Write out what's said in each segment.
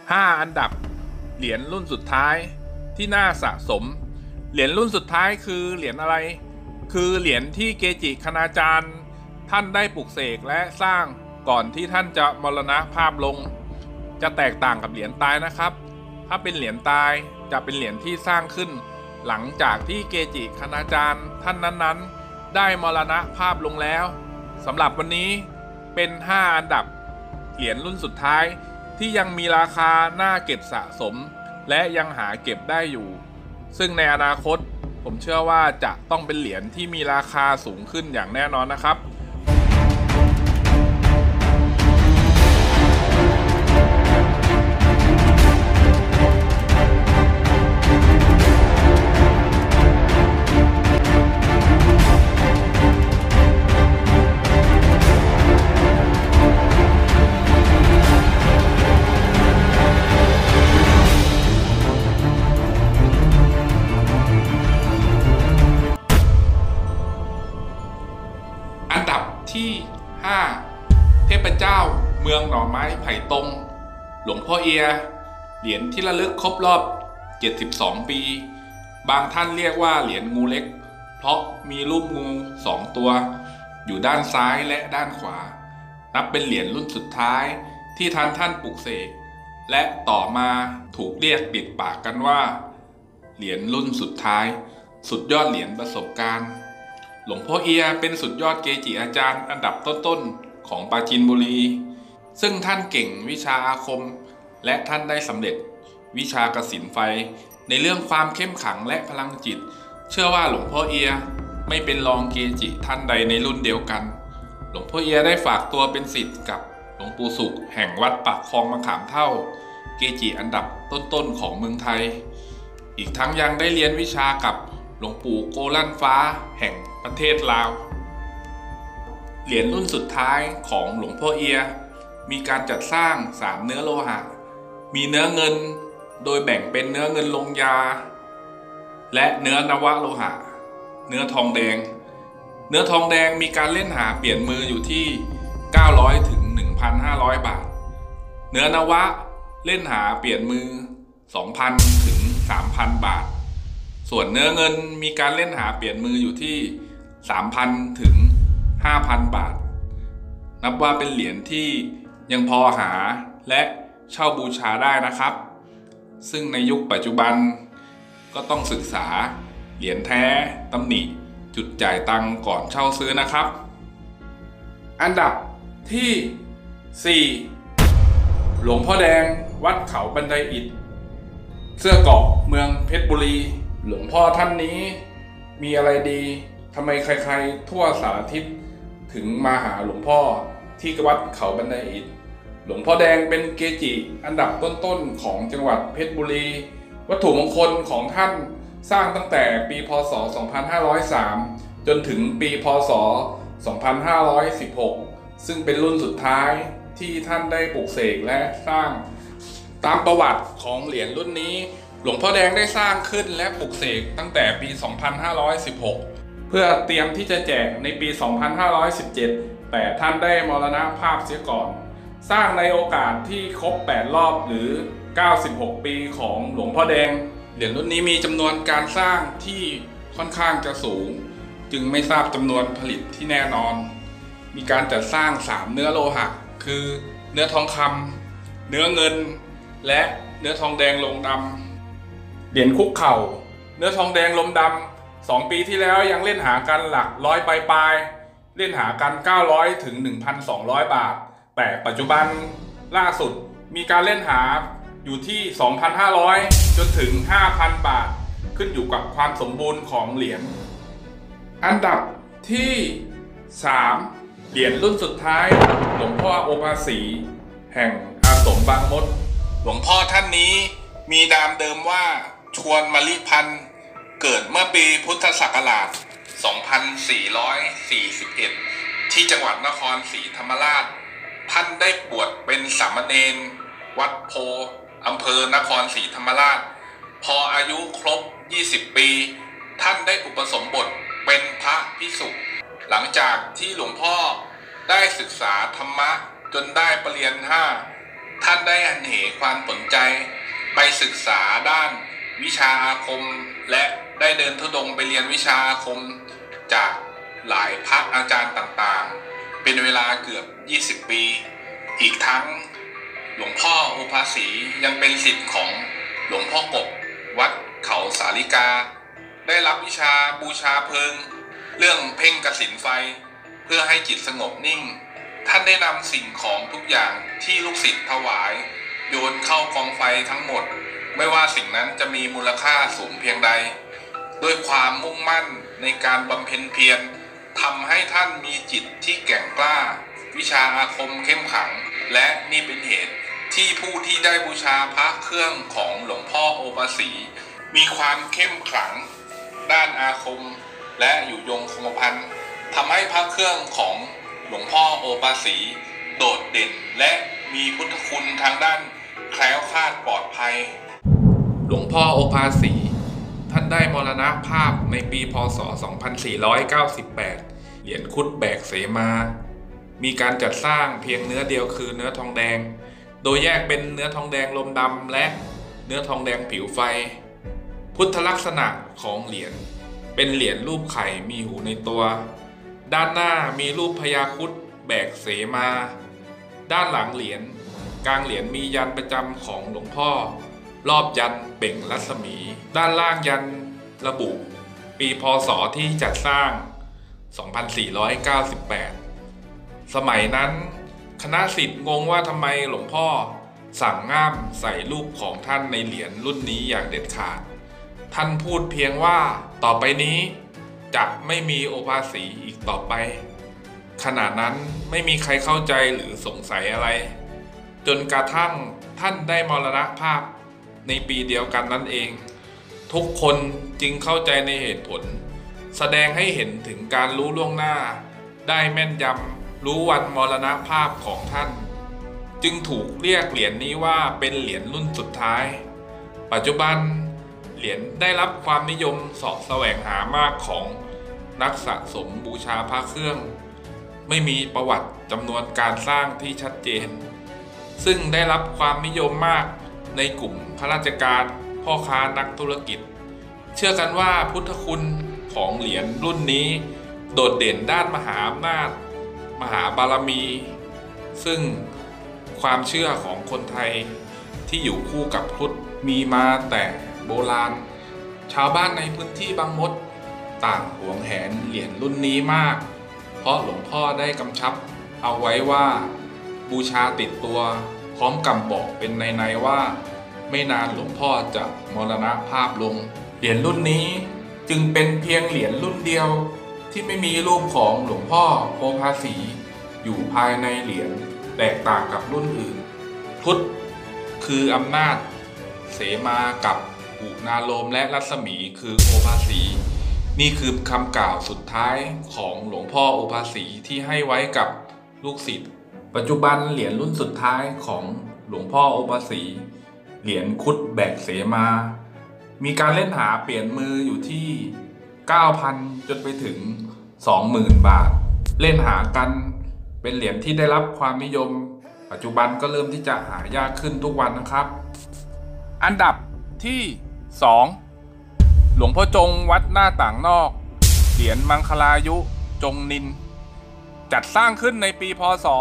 5 อันดับเหรียญรุ่นสุดท้ายที่น่าสะสมเหรียญรุ่นสุดท้ายคือเหรียญอะไรคือเหรียญที่เกจิคณาจารย์ท่านได้ปลุกเสกและสร้างก่อนที่ท่านจะมรณภาพลงจะแตกต่างกับเหรียญตายนะครับถ้าเป็นเหรียญตายจะเป็นเหรียญที่สร้างขึ้นหลังจากที่เกจิคณาจารย์ท่านนั้นๆได้มรณภาพลงแล้วสำหรับวันนี้เป็น 5 อันดับเหรียญรุ่นสุดท้ายที่ยังมีราคาน่าเก็บสะสมและยังหาเก็บได้อยู่ซึ่งในอนาคตผมเชื่อว่าจะต้องเป็นเหรียญที่มีราคาสูงขึ้นอย่างแน่นอนนะครับอันดับที่ 5 เทพเจ้าเมืองหน่อไม้ไผ่ตงหลวงพ่อเอียเหรียญที่ระลึกครบรอบ72 ปีบางท่านเรียกว่าเหรียญงูเล็กเพราะมีรูปงู2 ตัวอยู่ด้านซ้ายและด้านขวานับเป็นเหรียญรุ่นสุดท้ายที่ท่านปลุกเสกและต่อมาถูกเรียกติดปากกันว่าเหรียญรุ่นสุดท้ายสุดยอดเหรียญประสบการณ์หลวงพ่อเอียเป็นสุดยอดเกจิอาจารย์อันดับต้นๆของปราจีนบุรีซึ่งท่านเก่งวิชาอาคมและท่านได้สำเร็จวิชากสิณไฟในเรื่องความเข้มขังและพลังจิตเชื่อว่าหลวงพ่อเอียไม่เป็นรองเกจิท่านใดในรุ่นเดียวกันหลวงพ่อเอียได้ฝากตัวเป็นศิษย์กับหลวงปู่สุขแห่งวัดปากคลองมะขามเท่าเกจิอันดับต้นๆของเมืองไทยอีกทั้งยังได้เรียนวิชากับหลวงปู่โกลั่นฟ้าแห่งประเทศลาวเหรียญรุ่นสุดท้ายของหลวงพ่อเอียมีการจัดสร้าง3เนื้อโลหะมีเนื้อเงินโดยแบ่งเป็นเนื้อเงินลงยาและเนื้อนวโลหะเนื้อทองแดงเนื้อทองแดงมีการเล่นหาเปลี่ยนมืออยู่ที่900 ถึง 1,500 บาทเนื้อนวะเล่นหาเปลี่ยนมือ 2,000 ถึง 3,000 บาทส่วนเนื้อเงินมีการเล่นหาเปลี่ยนมืออยู่ที่ 3,000 ถึง 5,000 บาทนับว่าเป็นเหรียญที่ยังพอหาและเช่าบูชาได้นะครับซึ่งในยุคปัจจุบันก็ต้องศึกษาเหรียญแท้ตำหนิจุดจ่ายตังค์ก่อนเช่าซื้อนะครับอันดับที่ 4 หลวงพ่อแดงวัดเขาบันไดอิฐเสื้อเกราะเมืองเพชรบุรีหลวงพ่อท่านนี้มีอะไรดีทำไมใครๆทั่วสารทิศถึงมาหาหลวงพ่อที่วัดเขาบันไดอิฐหลวงพ่อแดงเป็นเกจิอันดับต้นๆของจังหวัดเพชรบุรีวัตถุมงคลของท่านสร้างตั้งแต่ปีพ.ศ. 2503จนถึงปีพ.ศ. 2516ซึ่งเป็นรุ่นสุดท้ายที่ท่านได้ปลุกเสกและสร้างตามประวัติของเหรียญรุ่นนี้หลวงพ่อแดงได้สร้างขึ้นและปลุกเสกตั้งแต่ปี 2516 เพื่อเตรียมที่จะแจกในปี 2517 แต่ท่านได้มรณภาพเสียก่อนสร้างในโอกาสที่ครบ 8 รอบหรือ 96 ปีของหลวงพ่อแดงเหรียญรุ่นนี้มีจำนวนการสร้างที่ค่อนข้างจะสูงจึงไม่ทราบจำนวนผลิตที่แน่นอนมีการจัดสร้าง 3 เนื้อโลหะคือเนื้อทองคำเนื้อเงินและเนื้อทองแดงลงดำเหรียญคุกเข่าเนื้อทองแดงลมดำ2 ปีที่แล้วยังเล่นหากันหลักร้อยปลายเล่นหากัน900 ถึง 1,200 บาทแต่ปัจจุบันล่าสุดมีการเล่นหาอยู่ที่ 2,500 จนถึง 5,000 บาทขึ้นอยู่กับความสมบูรณ์ของเหรียญอันดับที่ 3 เหรียญรุ่นสุดท้ายหลวงพ่อโอภาสีแห่งอาสมบางมดหลวงพ่อท่านนี้มีนามเดิมว่าชวนมลิพันธ์เกิดเมื่อปีพุทธศักราช 2441 ที่จังหวัดนครศรีธรรมราชท่านได้บวชเป็นสามเณรวัดโพอำเภอนครศรีธรรมราชพออายุครบ 20 ปีท่านได้อุปสมบทเป็นพระภิกษุหลังจากที่หลวงพ่อได้ศึกษาธรรมะจนได้ปริญญา 5 ท่านได้หันเหความสนใจไปศึกษาด้านวิชาอาคมและได้เดินธุดงค์ไปเรียนวิชาอาคมจากหลายพระอาจารย์ต่างๆเป็นเวลาเกือบ20 ปีอีกทั้งหลวงพ่อโอภาสียังเป็นศิษย์ของหลวงพ่อกบวัดเขาสาลิกาได้รับวิชาบูชาเพลิงเรื่องเพ่งกสิณไฟเพื่อให้จิตสงบนิ่งท่านได้นำสิ่งของทุกอย่างที่ลูกศิษย์ถวายโยนเข้ากองไฟทั้งหมดไม่ว่าสิ่งนั้นจะมีมูลค่าสูงเพียงใดด้วยความมุ่งมั่นในการบำเพ็ญเพียรทำให้ท่านมีจิตที่แกร่งกล้าวิชาอาคมเข้มขังและนี่เป็นเหตุที่ผู้ที่ได้บูชาพระเครื่องของหลวงพ่อโอภาสีมีความเข้มขลังด้านอาคมและอยู่ยงคงกระพันทำให้พระเครื่องของหลวงพ่อโอภาสีโดดเด่นและมีพุทธคุณทางด้านแคล้วคลาดปลอดภัยหลวงพ่อโอภาสีท่านได้มรณภาพในปีพ.ศ. 2498เหรียญครุฑแบกเสมามีการจัดสร้างเพียงเนื้อเดียวคือเนื้อทองแดงโดยแยกเป็นเนื้อทองแดงลมดำและเนื้อทองแดงผิวไฟพุทธลักษณะของเหรียญเป็นเหรียญรูปไข่มีหูในตัวด้านหน้ามีรูปพญาครุฑแบกเสมาด้านหลังเหรียญกลางเหรียญมียันประจำของหลวงพ่อรอบยันเป่งรัศมีด้านล่างยันระบุปีพ.ศ. ที่จัดสร้าง 2498 สมัยนั้นคณะศิษย์งงว่าทำไมหลวงพ่อสั่งง่ามใส่รูปของท่านในเหรียญรุ่นนี้อย่างเด็ดขาดท่านพูดเพียงว่าต่อไปนี้จะไม่มีโอภาสีอีกต่อไปขณะนั้นไม่มีใครเข้าใจหรือสงสัยอะไรจนกระทั่งท่านได้มรณภาพในปีเดียวกันนั่นเองทุกคนจึงเข้าใจในเหตุผลแสดงให้เห็นถึงการรู้ล่วงหน้าได้แม่นยำรู้วันมรณภาพของท่านจึงถูกเรียกเหรียญนี้ว่าเป็นเหรียญรุ่นสุดท้ายปัจจุบันเหรียญได้รับความนิยมเสาะแสวงหามากของนักสะสมบูชาพระเครื่องไม่มีประวัติจำนวนการสร้างที่ชัดเจนซึ่งได้รับความนิยมมากในกลุ่มข้าราชการพ่อค้านักธุรกิจเชื่อกันว่าพุทธคุณของเหรียญรุ่นนี้โดดเด่นด้านมหาอำนาจมหาบารมีซึ่งความเชื่อของคนไทยที่อยู่คู่กับพุทธมีมาแต่โบราณชาวบ้านในพื้นที่บางมดต่างหวงแหนเหรียญรุ่นนี้มากเพราะหลวงพ่อได้กำชับเอาไว้ว่าบูชาติดตัวพร้อมกำบอกเป็นในว่าไม่นานหลวงพ่อจะมรณภาพลงเหรียญรุ่นนี้จึงเป็นเพียงเหรียญรุ่นเดียวที่ไม่มีรูปของหลวงพ่อโอภาสีอยู่ภายในเหรียญแตกต่างกับรุ่นอื่นพุทธคืออำนาจเสมากับอุณาโลมและรัศมีคือโอภาสีนี่คือคำกล่าวสุดท้ายของหลวงพ่อโอภาสีที่ให้ไว้กับลูกศิษย์ปัจจุบันเหรียญรุ่นสุดท้ายของหลวงพ่อโอภาสีเหรียญครุฑแบกเสมามีการเล่นหาเปลี่ยนมืออยู่ที่ 9,000 จนไปถึง 20,000 บาทเล่นหากันเป็นเหรียญที่ได้รับความนิยมปัจจุบันก็เริ่มที่จะหายากขึ้นทุกวันนะครับอันดับที่2หลวงพ่อจงวัดหน้าต่างนอกเหรียญมังคลายุจงนินจัดสร้างขึ้นในปีพ.ศ.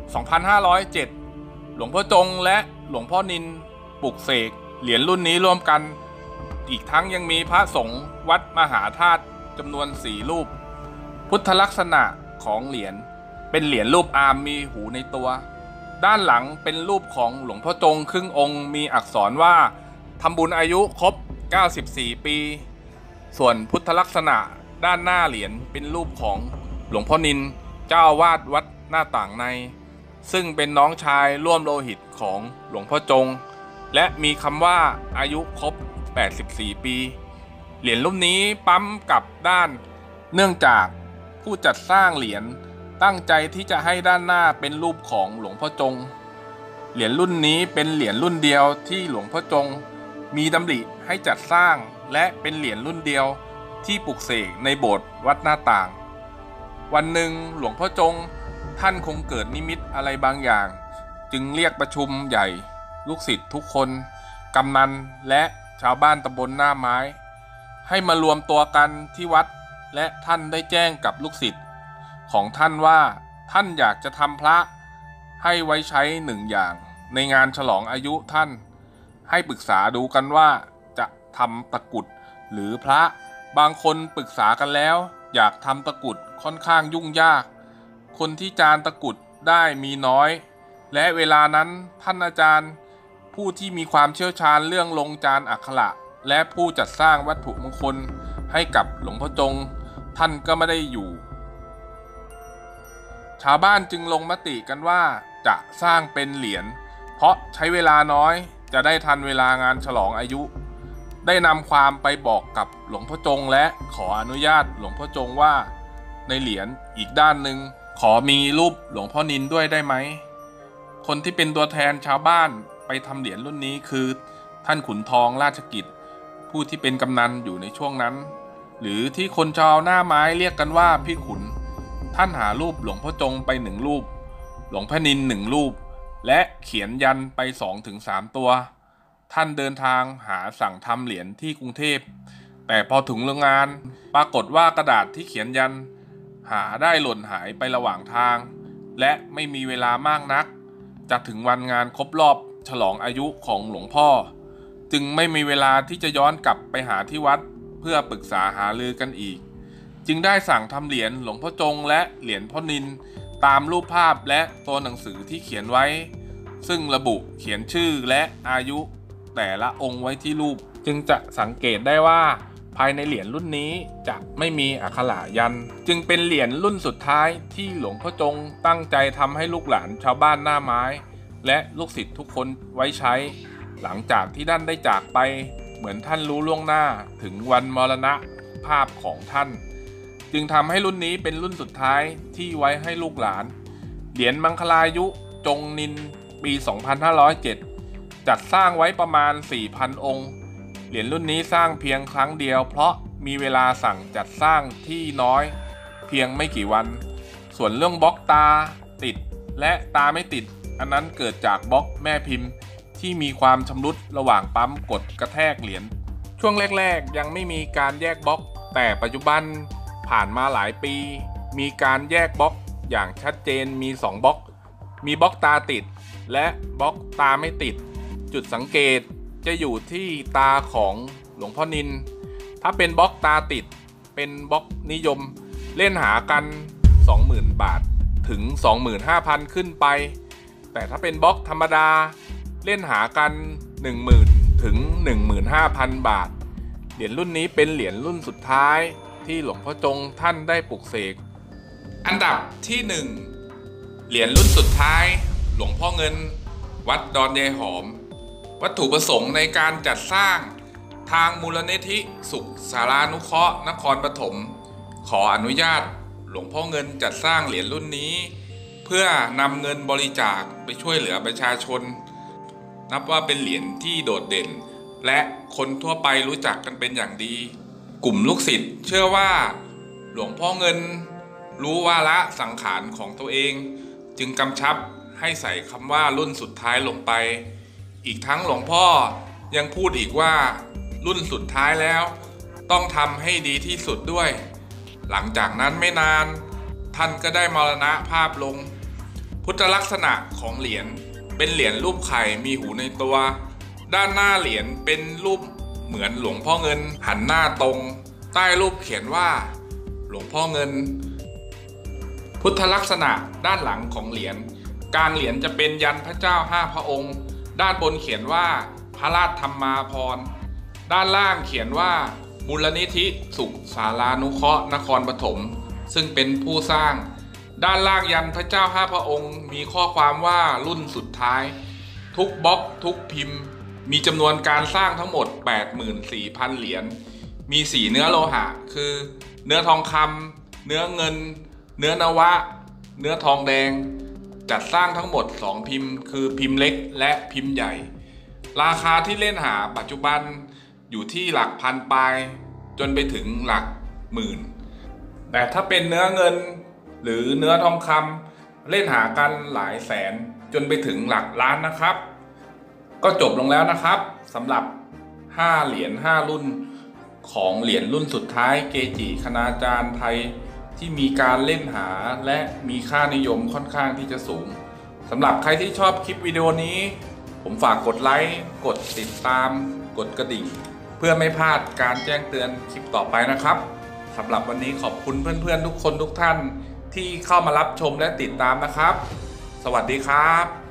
2507หลวงพ่อจงและหลวงพ่อนินปลุกเสกเหรียญรุ่นนี้ร่วมกันอีกทั้งยังมีพระสงฆ์วัดมหาธาตุจำนวน4รูปพุทธลักษณะของเหรียญเป็นเหรียญรูปอาร์มมีหูในตัวด้านหลังเป็นรูปของหลวงพ่อจงครึ่งองค์มีอักษรว่าทำบุญอายุครบ94 ปีส่วนพุทธลักษณะด้านหน้าเหรียญเป็นรูปของหลวงพ่อนินเจ้าอาวาสวัดหน้าต่างในซึ่งเป็นน้องชายร่วมโลหิตของหลวงพ่อจงและมีคำว่าอายุครบ84 ปีเหรียญรุ่นนี้ปั๊มกับด้านเนื่องจากผู้จัดสร้างเหรียญตั้งใจที่จะให้ด้านหน้าเป็นรูปของหลวงพ่อจงเหรียญรุ่นนี้เป็นเหรียญรุ่นเดียวที่หลวงพ่อจงมีดำริให้จัดสร้างและเป็นเหรียญรุ่นเดียวที่ปลุกเสกในโบสถ์วัดหน้าต่างวันหนึ่งหลวงพ่อจงท่านคงเกิดนิมิตอะไรบางอย่างจึงเรียกประชุมใหญ่ลูกศิษย์ทุกคนกำนันและชาวบ้านตำบลหน้าไม้ให้มารวมตัวกันที่วัดและท่านได้แจ้งกับลูกศิษย์ของท่านว่าท่านอยากจะทำพระให้ไว้ใช้หนึ่งอย่างในงานฉลองอายุท่านให้ปรึกษาดูกันว่าจะทำตะกรุดหรือพระบางคนปรึกษากันแล้วอยากทำตะกรุดค่อนข้างยุ่งยากคนที่จานตะกรุดได้มีน้อยและเวลานั้นท่านอาจารย์ผู้ที่มีความเชี่ยวชาญเรื่องลงจานอักขระและผู้จัดสร้างวัตถุมงคลให้กับหลวงพ่อจงท่านก็ไม่ได้อยู่ชาวบ้านจึงลงมติกันว่าจะสร้างเป็นเหรียญเพราะใช้เวลาน้อยจะได้ทันเวลางานฉลองอายุได้นำความไปบอกกับหลวงพ่อจงและขออนุญาตหลวงพ่อจงว่าในเหรียญอีกด้านหนึ่งขอมีรูปหลวงพ่อนินด้วยได้ไหมคนที่เป็นตัวแทนชาวบ้านไปทำเหรียญรุ่นนี้คือท่านขุนทองราชกิจผู้ที่เป็นกำนันอยู่ในช่วงนั้นหรือที่คนชาวหน้าไม้เรียกกันว่าพี่ขุนท่านหารูปหลวงพ่อจงไป1 รูปหลวงพ่อนิน1 รูปและเขียนยันไป 2-3 ตัวท่านเดินทางหาสั่งทำเหรียญที่กรุงเทพแต่พอถึงโรงงานปรากฏว่ากระดาษที่เขียนยันหาได้หล่นหายไประหว่างทางและไม่มีเวลามากนักจะถึงวันงานครบรอบฉลองอายุของหลวงพ่อจึงไม่มีเวลาที่จะย้อนกลับไปหาที่วัดเพื่อปรึกษาหารือกันอีกจึงได้สั่งทำเหรียญหลวงพ่อจงและเหรียญพ่อนินตามรูปภาพและตัวหนังสือที่เขียนไว้ซึ่งระบุเขียนชื่อและอายุแต่ละองค์ไว้ที่รูปจึงจะสังเกตได้ว่าภายในเหรียญรุ่นนี้จะไม่มีอักขระยันต์จึงเป็นเหรียญรุ่นสุดท้ายที่หลวงพ่อจงตั้งใจทำให้ลูกหลานชาวบ้านหน้าไม้และลูกศิษย์ทุกคนไว้ใช้หลังจากที่ท่านได้จากไปเหมือนท่านรู้ล่วงหน้าถึงวันมรณภาพของท่านจึงทำให้รุ่นนี้เป็นรุ่นสุดท้ายที่ไว้ให้ลูกหลานเหรียญมังคลายุจงนินปี 2507 จัดสร้างไว้ประมาณ 4,000 องค์เหรียญรุ่นนี้สร้างเพียงครั้งเดียวเพราะมีเวลาสั่งจัดสร้างที่น้อยเพียงไม่กี่วันส่วนเรื่องบล็อกตาติดและตาไม่ติดอันนั้นเกิดจากบล็อกแม่พิมพ์ที่มีความชำรุดระหว่างปั๊มกดกระแทกเหรียญช่วงแรกๆยังไม่มีการแยกบล็อกแต่ปัจจุบันผ่านมาหลายปีมีการแยกบล็อกอย่างชัดเจนมี2บล็อกมีบล็อกตาติดและบล็อกตาไม่ติดจุดสังเกตจะอยู่ที่ตาของหลวงพ่อนินถ้าเป็นบล็อกตาติดเป็นบล็อกนิยมเล่นหากัน 20,000 บาทถึง 25,000 ขึ้นไปแต่ถ้าเป็นบล็อกธรรมดาเล่นหากัน 10,000 ถึง 15,000 บาทเหรียญรุ่นนี้เป็นเหรียญรุ่นสุดท้ายที่หลวงพ่อจงท่านได้ปลุกเสกอันดับที่1เหรียญรุ่นสุดท้ายหลวงพ่อเงินวัดดอนยายหอมวัตถุประสงค์ในการจัดสร้างทางมูลนิธิสุขสารานุเคราะห์นครปฐมขออนุญาตหลวงพ่อเงินจัดสร้างเหรียญรุ่นนี้เพื่อนำเงินบริจาคไปช่วยเหลือประชาชนนับว่าเป็นเหรียญที่โดดเด่นและคนทั่วไปรู้จักกันเป็นอย่างดีกลุ่มลูกศิษย์เชื่อว่าหลวงพ่อเงินรู้วาระสังขารของตัวเองจึงกำชับให้ใส่คำว่ารุ่นสุดท้ายลงไปอีกทั้งหลวงพ่อยังพูดอีกว่ารุ่นสุดท้ายแล้วต้องทำให้ดีที่สุดด้วยหลังจากนั้นไม่นานท่านก็ได้มรณภาพลงพุทธลักษณะของเหรียญเป็นเหรียญรูปไข่มีหูในตัวด้านหน้าเหรียญเป็นรูปเหมือนหลวงพ่อเงินหันหน้าตรงใต้รูปเขียนว่าหลวงพ่อเงินพุทธลักษณะด้านหลังของเหรียญกลางเหรียญจะเป็นยันพระเจ้า5 พระองค์ด้านบนเขียนว่าพระราชธรรมาภรณ์ด้านล่างเขียนว่ามูลนิธิสุขสารานุเคราะห์นครปฐมซึ่งเป็นผู้สร้างด้านล่างยันพระเจ้า5 พระองค์มีข้อความว่ารุ่นสุดท้ายทุกบล็อกทุกพิมพ์มีจำนวนการสร้างทั้งหมด 84,000 เหรียญมี4เนื้อโลหะคือเนื้อทองคำเนื้อเงินเนื้อนวะเนื้อทองแดงจัดสร้างทั้งหมด2พิมพ์คือพิมพ์เล็กและพิมพ์ใหญ่ราคาที่เล่นหาปัจจุบันอยู่ที่หลักพันปลายจนไปถึงหลักหมื่นแต่ถ้าเป็นเนื้อเงินหรือเนื้อทองคำเล่นหากันหลายแสนจนไปถึงหลักล้านนะครับก็จบลงแล้วนะครับสำหรับ5เหรียญ5รุ่นของเหรียญรุ่นสุดท้ายเกจิคณาจารย์ไทยที่มีการเล่นหาและมีค่านิยมค่อนข้างที่จะสูงสำหรับใครที่ชอบคลิปวิดีโอนี้ผมฝากกดไลค์กดติดตามกดกระดิ่งเพื่อไม่พลาดการแจ้งเตือนคลิปต่อไปนะครับสำหรับวันนี้ขอบคุณเพื่อนๆทุกคนทุกท่านที่เข้ามารับชมและติดตามนะครับสวัสดีครับ